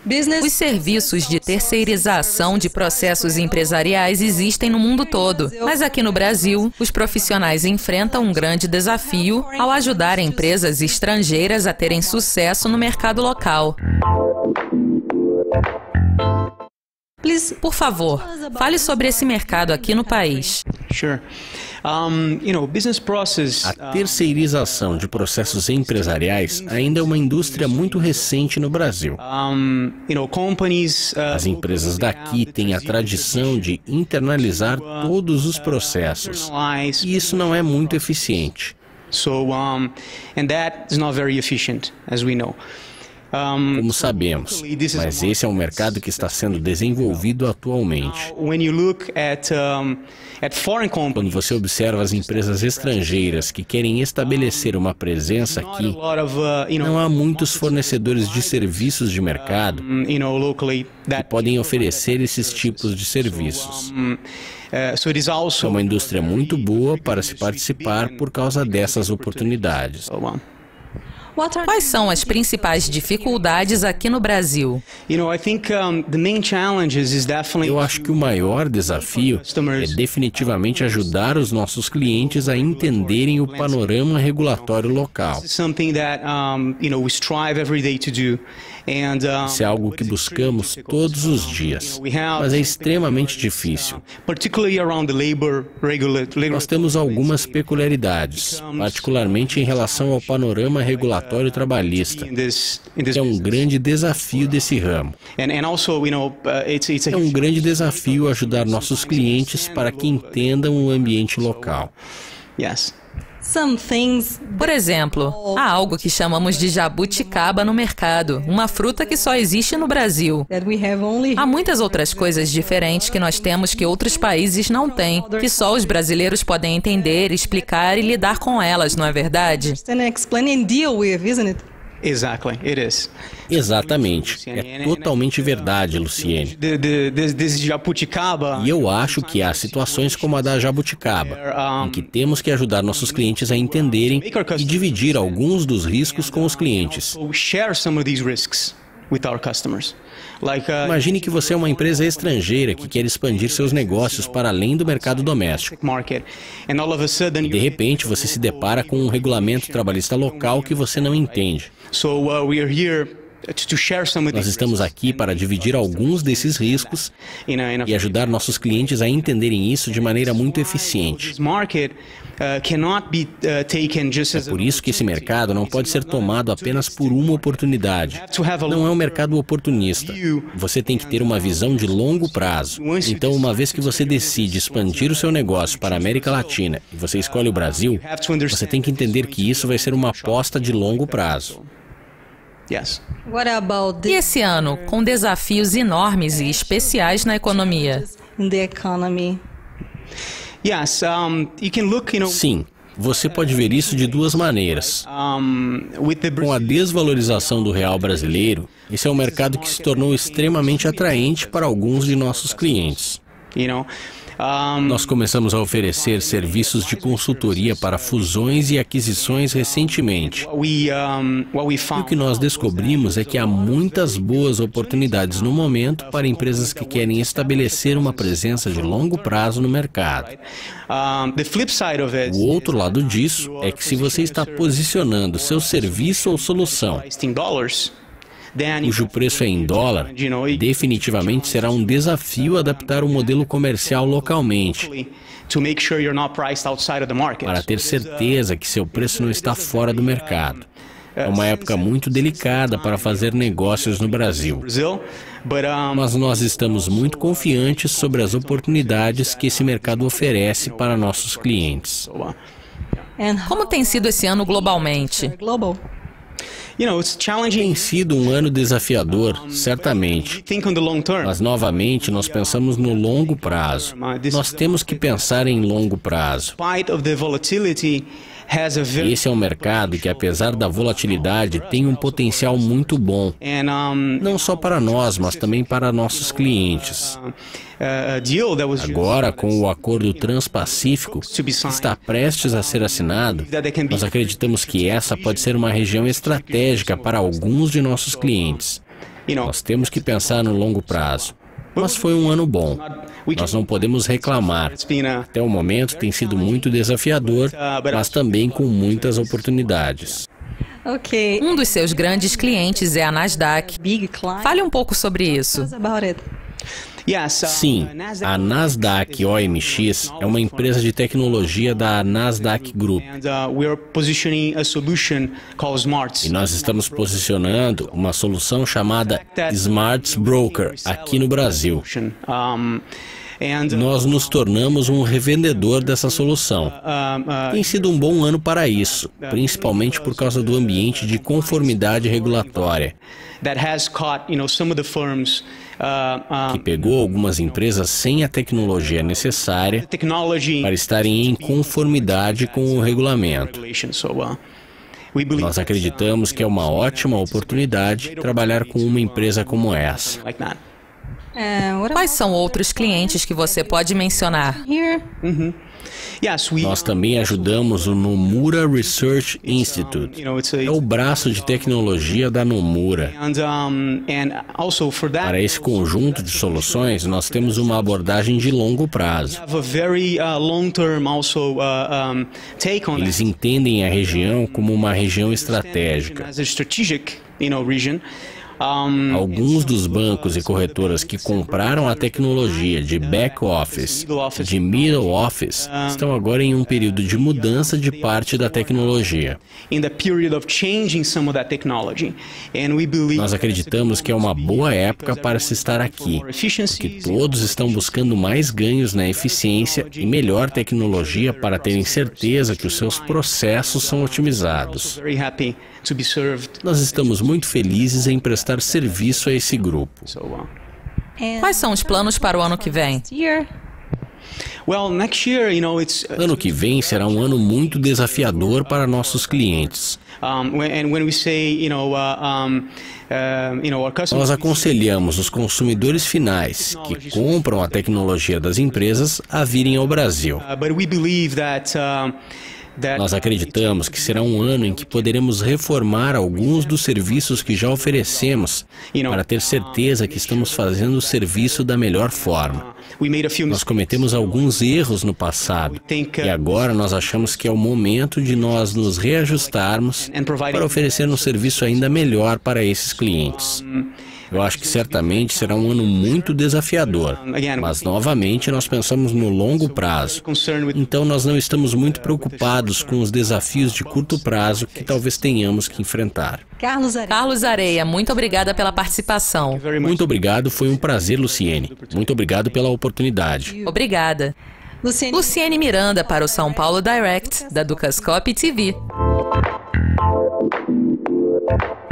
Os serviços de terceirização de processos empresariais existem no mundo todo, mas aqui no Brasil, os profissionais enfrentam um grande desafio ao ajudar empresas estrangeiras a terem sucesso no mercado local. Por favor, fale sobre esse mercado aqui no país. A terceirização de processos empresariais ainda é uma indústria muito recente no Brasil. As empresas daqui têm a tradição de internalizar todos os processos, e isso não é muito eficiente. Como sabemos, mas esse é um mercado que está sendo desenvolvido atualmente. Quando você observa as empresas estrangeiras que querem estabelecer uma presença aqui, não há muitos fornecedores de serviços de mercado que podem oferecer esses tipos de serviços. É uma indústria muito boa para se participar por causa dessas oportunidades. Quais são as principais dificuldades aqui no Brasil? Eu acho que o maior desafio é definitivamente ajudar os nossos clientes a entenderem o panorama regulatório local. Isso é algo que buscamos todos os dias, mas é extremamente difícil. Nós temos algumas peculiaridades, particularmente em relação ao panorama regulatório trabalhista. É um grande desafio desse ramo. É um grande desafio ajudar nossos clientes para que entendam o ambiente local. Por exemplo, há algo que chamamos de jabuticaba no mercado, uma fruta que só existe no Brasil. Há muitas outras coisas diferentes que nós temos que outros países não têm, que só os brasileiros podem entender, explicar e lidar com elas, não é verdade? Exatamente. É totalmente verdade, Luciene. E eu acho que há situações como a da jabuticaba, em que temos que ajudar nossos clientes a entenderem e dividir alguns dos riscos com os clientes. Imagine que você é uma empresa estrangeira que quer expandir seus negócios para além do mercado doméstico. E de repente você se depara com um regulamento trabalhista local que você não entende. Nós estamos aqui para dividir alguns desses riscos e ajudar nossos clientes a entenderem isso de maneira muito eficiente. É por isso que esse mercado não pode ser tomado apenas por uma oportunidade. Não é um mercado oportunista. Você tem que ter uma visão de longo prazo. Então, uma vez que você decide expandir o seu negócio para a América Latina e você escolhe o Brasil, você tem que entender que isso vai ser uma aposta de longo prazo. E esse ano, com desafios enormes e especiais na economia? Sim, você pode ver isso de duas maneiras. Com a desvalorização do real brasileiro, esse é um mercado que se tornou extremamente atraente para alguns de nossos clientes. Nós começamos a oferecer serviços de consultoria para fusões e aquisições recentemente. E o que nós descobrimos é que há muitas boas oportunidades no momento para empresas que querem estabelecer uma presença de longo prazo no mercado. O outro lado disso é que se você está posicionando seu serviço ou solução cujo preço é em dólar, definitivamente será um desafio adaptar o modelo comercial localmente, para ter certeza que seu preço não está fora do mercado. É uma época muito delicada para fazer negócios no Brasil, mas nós estamos muito confiantes sobre as oportunidades que esse mercado oferece para nossos clientes. Como tem sido esse ano globalmente? Tem sido um ano desafiador, certamente. Mas, novamente, nós pensamos no longo prazo. Nós temos que pensar em longo prazo. Esse é um mercado que, apesar da volatilidade, tem um potencial muito bom. Não só para nós, mas também para nossos clientes. Agora, com o acordo Transpacífico, que está prestes a ser assinado, nós acreditamos que essa pode ser uma região estratégica para alguns de nossos clientes. Nós temos que pensar no longo prazo. Mas foi um ano bom. Nós não podemos reclamar. Até o momento tem sido muito desafiador, mas também com muitas oportunidades. Um dos seus grandes clientes é a Nasdaq. Fale um pouco sobre isso. Sim, a Nasdaq OMX é uma empresa de tecnologia da Nasdaq Group. E nós estamos posicionando uma solução chamada Smarts Broker aqui no Brasil. Nós nos tornamos um revendedor dessa solução. Tem sido um bom ano para isso, principalmente por causa do ambiente de conformidade regulatória, que pegou algumas empresas sem a tecnologia necessária para estarem em conformidade com o regulamento. Nós acreditamos que é uma ótima oportunidade trabalhar com uma empresa como essa. Quais são outros clientes que você pode mencionar? Nós também ajudamos o Nomura Research Institute. É o braço de tecnologia da Nomura. Para esse conjunto de soluções, nós temos uma abordagem de longo prazo. Eles entendem a região como uma região estratégica. Alguns dos bancos e corretoras que compraram a tecnologia de back office, de middle office, estão agora em um período de mudança de parte da tecnologia. Nós acreditamos que é uma boa época para se estar aqui, porque todos estão buscando mais ganhos na eficiência e melhor tecnologia para terem certeza que os seus processos são otimizados. Nós estamos muito felizes em prestar serviço a esse grupo. Quais são os planos para o ano que vem? Ano que vem será um ano muito desafiador para nossos clientes. Nós aconselhamos os consumidores finais que compram a tecnologia das empresas a virem ao Brasil. Nós acreditamos que será um ano em que poderemos reformar alguns dos serviços que já oferecemos para ter certeza que estamos fazendo o serviço da melhor forma. Nós cometemos alguns erros no passado e agora nós achamos que é o momento de nós nos reajustarmos para oferecer um serviço ainda melhor para esses clientes. Eu acho que certamente será um ano muito desafiador, mas novamente nós pensamos no longo prazo. Então nós não estamos muito preocupados com os desafios de curto prazo que talvez tenhamos que enfrentar. Carlos Areia, muito obrigada pela participação. Muito obrigado, foi um prazer, Luciene. Muito obrigado pela oportunidade. Obrigada. Luciene Miranda para o São Paulo Direct, da Dukascopy TV.